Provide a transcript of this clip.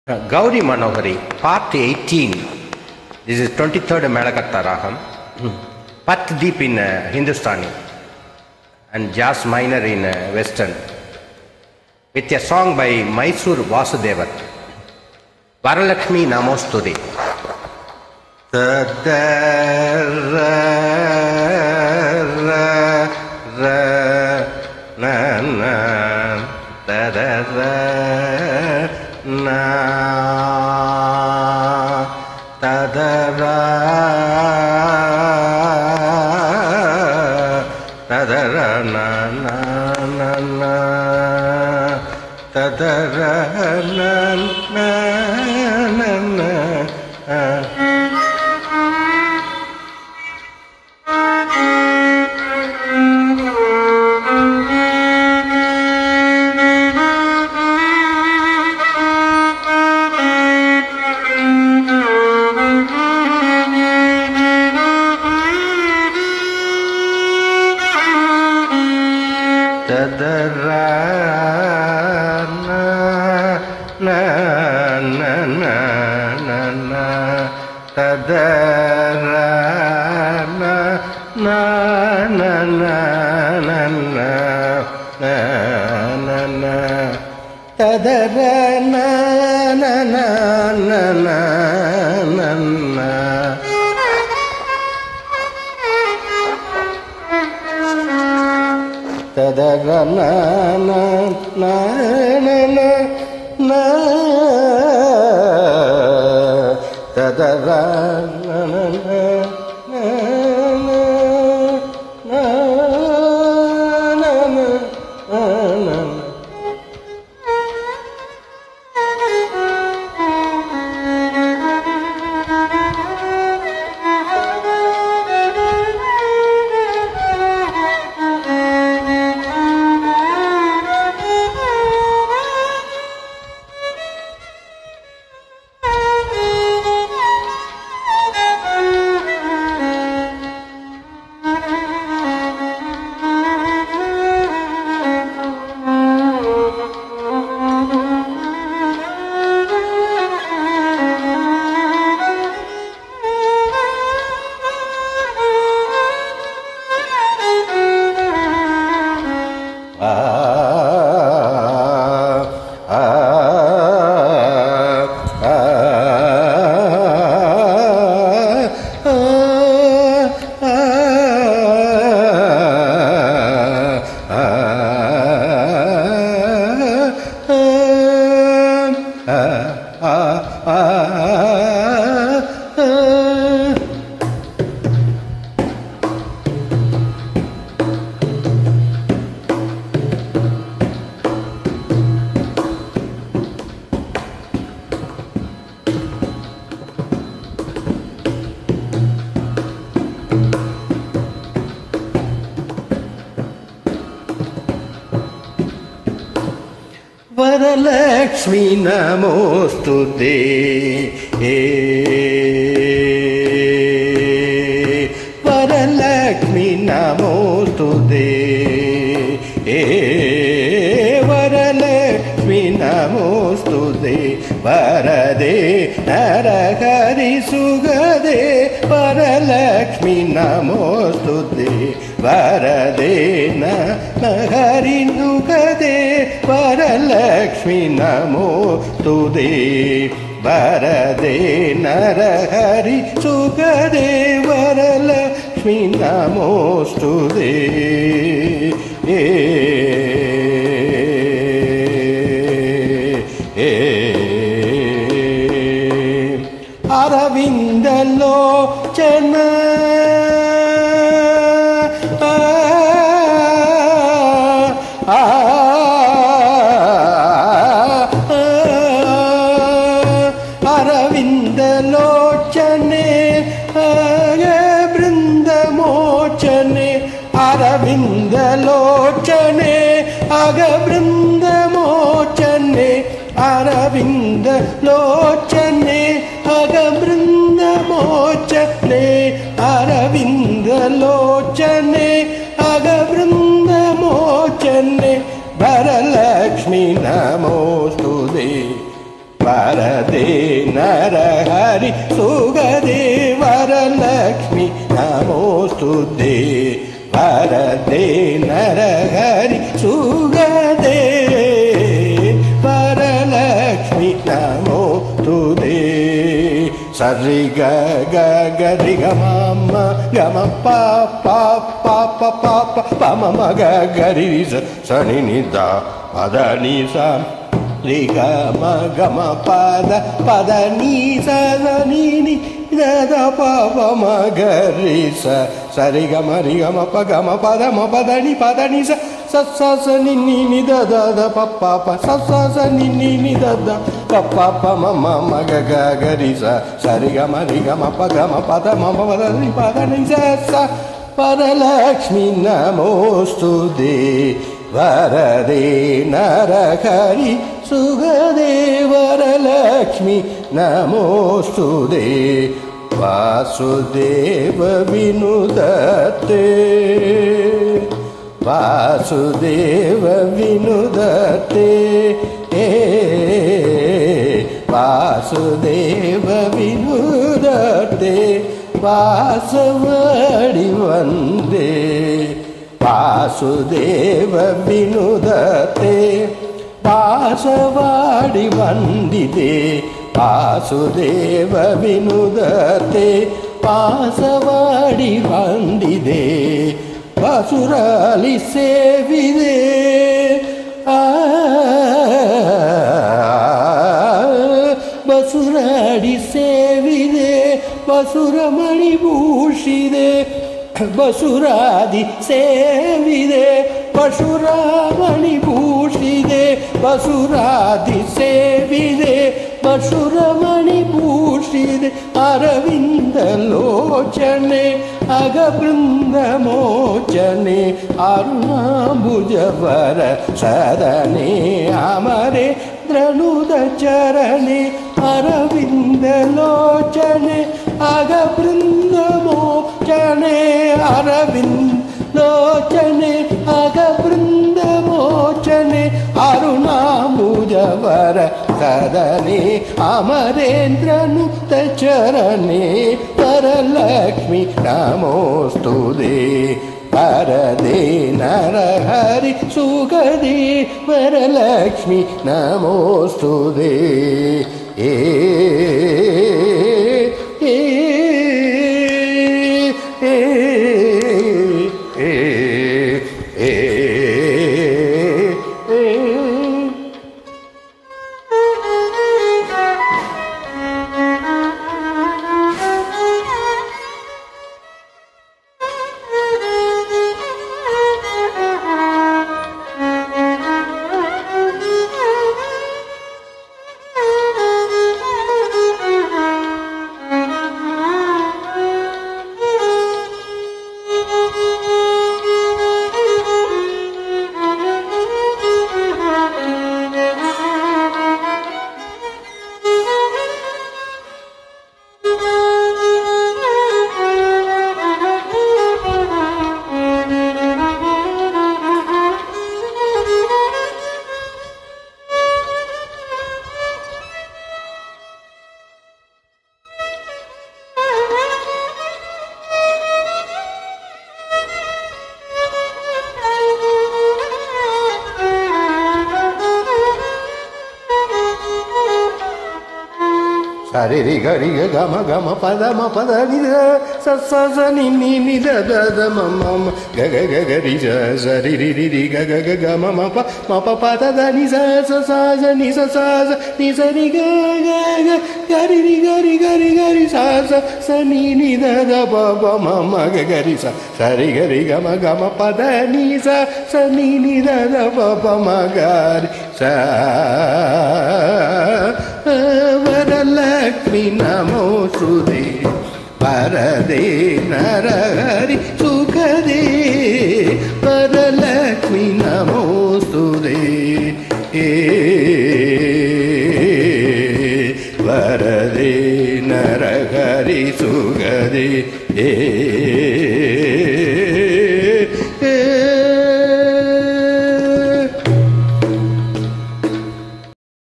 Gauri Manohari, part 18. This is 23rd Melakatta Raham. Pat deep in Hindustani and jazz minor in Western. With a song by Mysore Vasudevan. Varalakshmi Namosturi. Varalakshmi Namostute. Varalakshmi Namostute. Varalakshmi Namostute. Varade Narahari Sugade. Varalakshmi Namostute. Varade Narahari Sugade. Varalakshmi Namostute. Varade Narahari Sugade. Varalakshmi Namostute. Aravinda Lochana Aravinda Lochane Agabrinda Mochane Aravinda Lochane Agabrinda Mochane Aravinda Lochane Agabrinda Mochane Aravinda Lochane Agabrinda Mochane Varalakshmi Namostute. வரதே நரஹரி சுகதே வரலக்ஷ்மி நமோஸ்துதே வரதே நரஹரி சுகதே வரலக்ஷ்மி நமோஸ்துதே சரி க க கரி க மம கம ப ப ப ப ப ப ப ம க கரி ச சனி நி த பத நி ச ரி க ம க ம பத பத நி ச நி நி த த ப ப ம க ரி ச சரி க ம ரி க ம ப க ம பத ம பத நி ச ச ச ச நி நி நி த த த ப ப ப ச ச ச நி நி நி த த ப ப ப ம ம ம க க க ரி ச சரி க ம ரி க ம ப க ம பத ம ப பத நி பத நி ச ச வரலக்ஷ்மி நமோஸ்துதே வரதே நரஹரி சுகதே வரலக்ஷ்மி நமோஸ்துதே வாசுதேவ வினுதத்தே வாசுதேவ வினுதத்தே வாசுதேவ வினுதத்தே வாசவடி வந்தே வாசுதேவ வினுதத்தே வாசவாடி வந்திதே வாசுதேವ ವಿನುದತೆ ವಾಸವಾಡಿ ಬಂದಿದೆ ವಸುರಾಲಿ ಸೇವಿದೆ ಬಸುರಾಡಿ ಸೇವಿದೆ ಬಸುರಮಣಿ ಭೂಷಿದೆ ಬಸುರಾದಿ ಸೇವಿದೆ ಬಸುರಮಣಿ ಭೂಷಿದೆ ಬಸುರಾದಿ ಸೇವಿದೆ ಬಸುರಮಣಿ ಭೂಷಿದೆ Arvind ಲೋಚನೆ ಅಗ Brinda ಮೋಚನೆ ಅರುಣಾಂಬುಜವರ ಸದನೆ ಅಮರೆ ದ್ರನುದ ಚರಣೆ Arvind ಲೋಚನೆ ಅಗ Brinda ಮೋಚನೆ Arvind ಲೋಚನೆ ಅಗ Brinda ಮೋಚನೆ ಅರುಣಾಂಬುಜವರ ಸದನೆ ಅಮರೇಂದ್ರನು ಚರಣೆ Varalakshmi ನಮೋಸ್ತುತೆ ವರದೆ Narahari ಸುಗದೆ Varalakshmi ನಮೋಸ್ತುತೆ Sari ri ga ma pada ni sa sa sa ni ni da da da ma ga ga ri sa sa ri ri ga ma pa da da ni sa sa sa ni sa ni sa ri ga ri sa sa ni da da pa ma ga ri sa ri ga ma pa da ni sa ni da da pa ma ga ri sa Varalakshmi ನಮೋಸ್ತುತೆ ವರದೆ Narahari ಸುಖದೆ Varalakshmi ನಮೋಸ್ತುತೆ ವರದೆ Narahari ಸುಖದೆ